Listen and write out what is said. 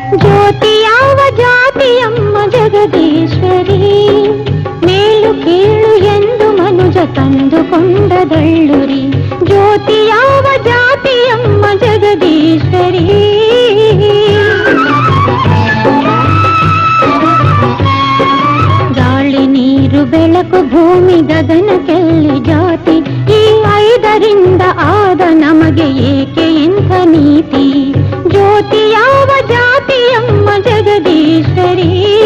ಜ್ಯೋತಿ ಯಾವ ಜಾತಿಯಮ್ಮ ಜಗದೀಶ್ವರಿ, ಮೇಲು ಕೀಳು ಎಂದು ಮನುಜ ಕಂದುಕೊಂಡದಳ್ಳುರಿ. ಜ್ಯೋತಿ ಯಾವ ಜಾತಿಯಮ್ಮ ಜಗದೀಶ್ವರಿ. ಗಾಳಿ ನೀರು ಬೆಳಕು ಭೂಮಿ ಗಗನಕ್ಕೆಲ್ಲಿ ಜಾತಿ, ಈ ಐದರಿಂದ ಆದ ನಮಗೆ ಏಕೆ ಇಂಥ ನೀತಿ. ಜ್ಯೋತಿ ಯಾವ ಜಾತಿಯಮ್ಮ ಜಗದೀಶ್ವರಿ.